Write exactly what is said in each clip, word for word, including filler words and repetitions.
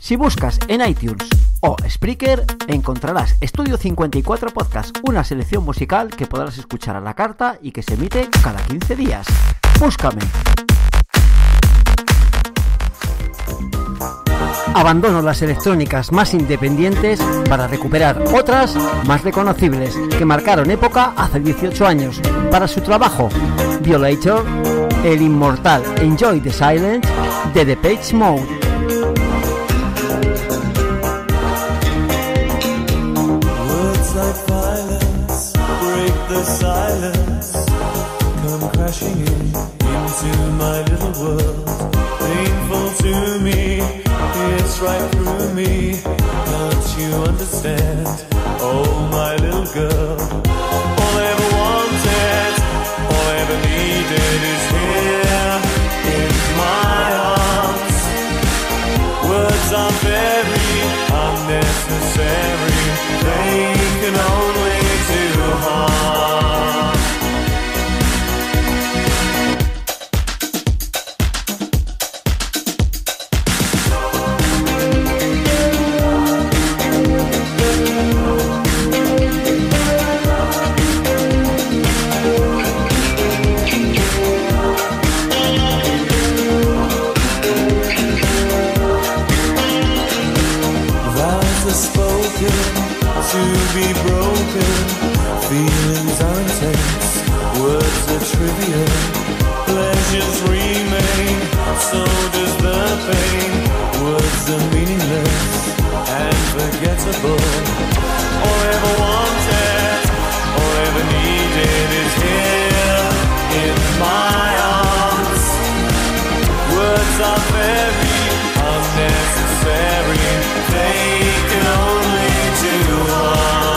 Si buscas en iTunes o Spreaker, encontrarás Estudio cincuenta y cuatro Podcast, una selección musical que podrás escuchar a la carta y que se emite cada quince días. Búscame. Abandono las electrónicas más independientes para recuperar otras más reconocibles que marcaron época hace dieciocho años. Para su trabajo, Violator, el inmortal Enjoy the Silence de Depeche Mode. The silence come crashing in into my little world, painful to me, it's right through me, don't you understand? Oh, my little girl, all I ever wanted, all I ever needed is here in my arms. Words are very unnecessary, they can only do harm. To be broken, feelings are intense, words are trivial, pleasures remain, so does the pain, words are meaningless and forgettable. All I ever wanted, all I ever needed is here in my arms. Words are very unnecessary, they can only do harm.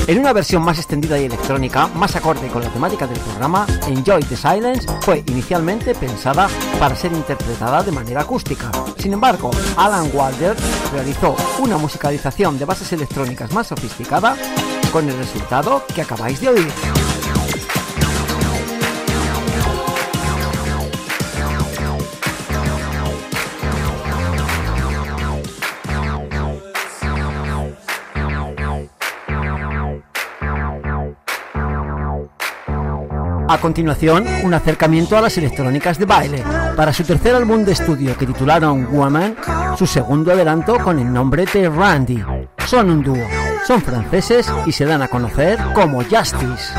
En una versión más extendida y electrónica, más acorde con la temática del programa, Enjoy the Silence fue inicialmente pensada para ser interpretada de manera acústica. Sin embargo, Alan Wilder realizó una musicalización de bases electrónicas más sofisticada, con el resultado que acabáis de oír. A continuación, un acercamiento a las electrónicas de baile. Para su tercer álbum de estudio que titularon Woman, su segundo adelanto con el nombre de Randy. Son un dúo, son franceses y se dan a conocer como Justice.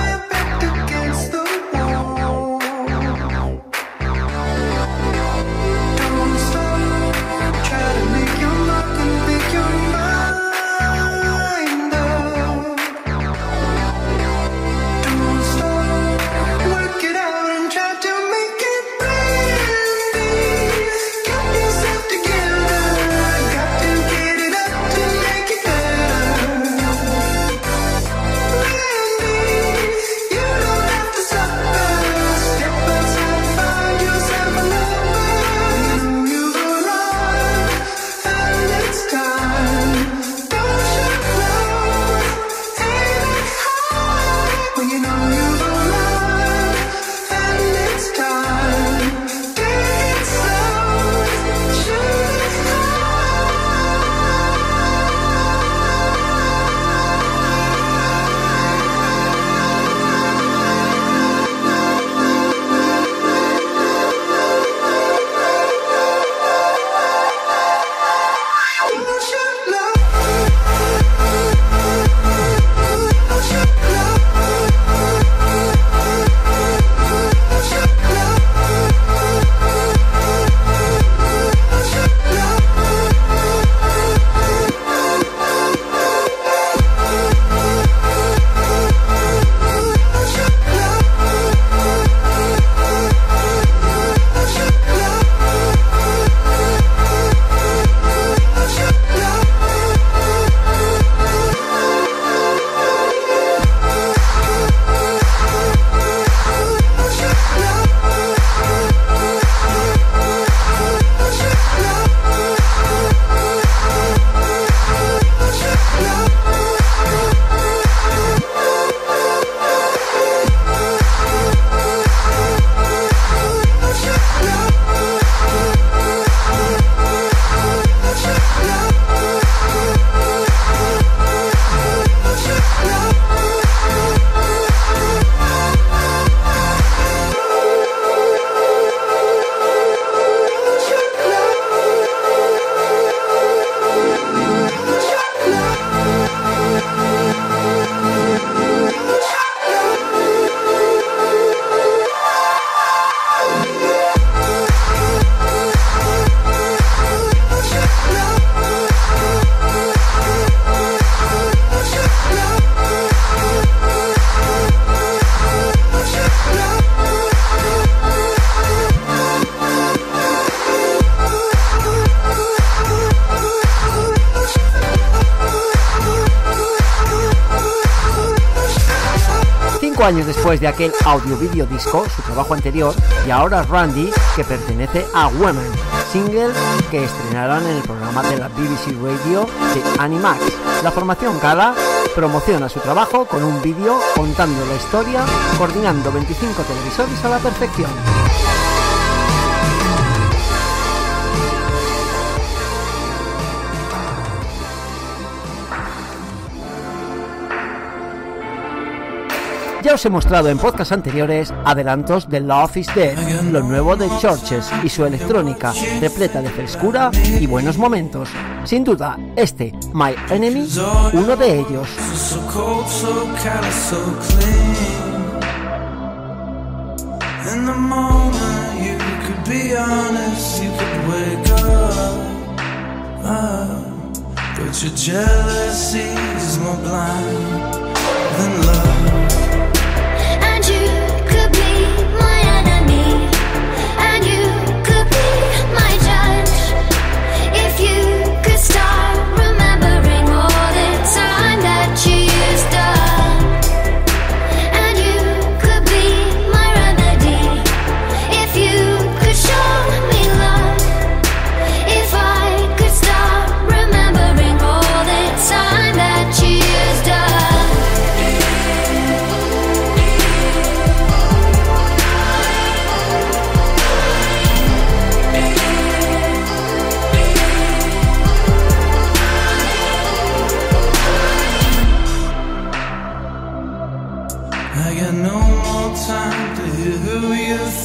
Cinco años después de aquel audio-video disco, su trabajo anterior, y ahora Randy, que pertenece a Women, single que estrenarán en el programa de la B B C Radio de Animax. La formación Gala promociona su trabajo con un vídeo contando la historia, coordinando veinticinco televisores a la perfección. Ya os he mostrado en podcasts anteriores adelantos de Love is Dead, lo nuevo de Churches y su electrónica repleta de frescura y buenos momentos. Sin duda, este My Enemy, uno de ellos. Start remembering all the time that you used to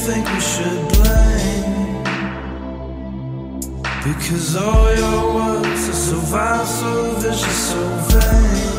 think we should blame, because all your words are so vile, so vicious, so vain.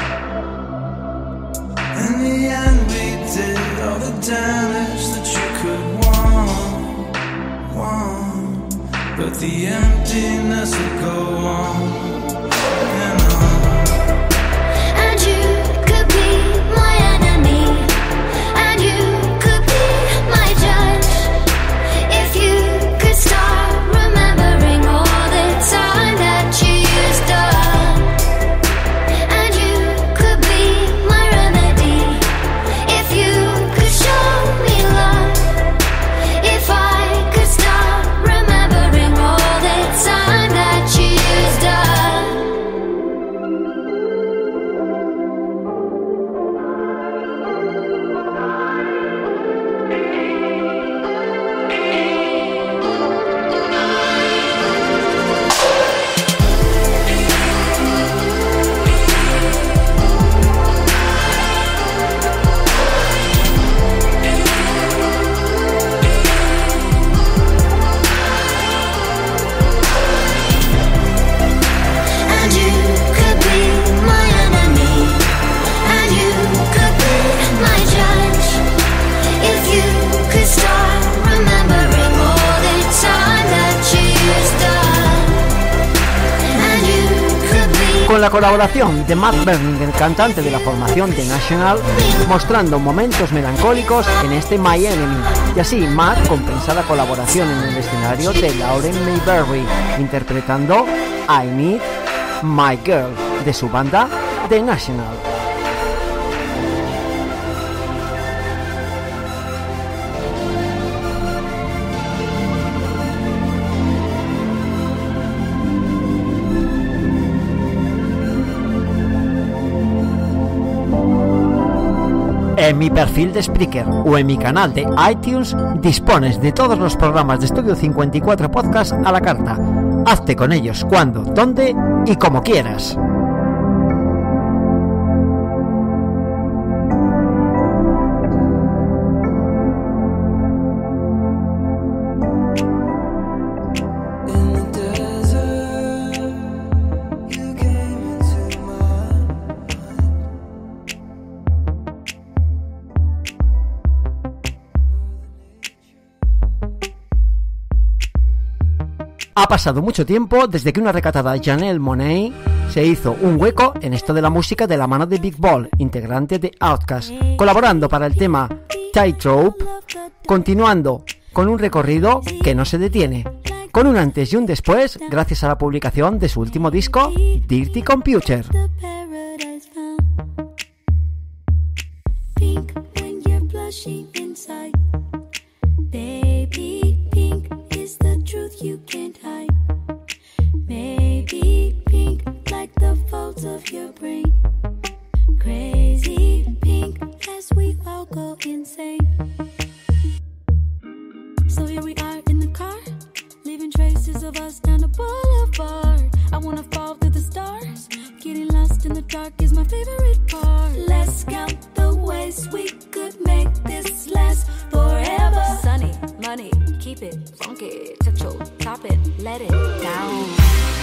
In the end we did all the damage that you could want, want, but the emptiness would go on and on. And you could be my enemy, and you could be my judge, if you could start remembering all the time that you used up. And you could be my remedy, if you could show me love, if I could stop remembering all the time that you used up. And you could be my enemy, and you could be my judge, if you could start remembering all the time that you used up. And you could be Con la colaboración de Matt Berning, el cantante de la formación The National, mostrando momentos melancólicos en este My Enemy, y así Matt compensa la colaboración en el escenario de Lauren Mayberry, interpretando I Need My Girl de su banda The National. En mi perfil de Spreaker o en mi canal de iTunes dispones de todos los programas de Estudio cincuenta y cuatro Podcast a la carta. Hazte con ellos cuando, dónde y como quieras. In the desert, you came into my mind. Ha pasado mucho tiempo desde que una recatada Janelle Monáe se hizo un hueco en esto de la música de la mano de Big Ball, integrante de Outkast, colaborando para el tema Tightrope, continuando con un recorrido que no se detiene, con un antes y un después gracias a la publicación de su último disco, Dirty Computer. the paradise found. Pink when you're blushing inside. Baby, pink is the truth you can't hide. Maybe pink like the folds of your brain. Crazy pink as we all go insane. So here we are in the car, leaving traces of us down the boulevard. I wanna fall through the stars, getting lost in the dark is my favorite part. Let's count the ways we could make this last forever. Sunny, money, keep it funky, touch your top it, let it down.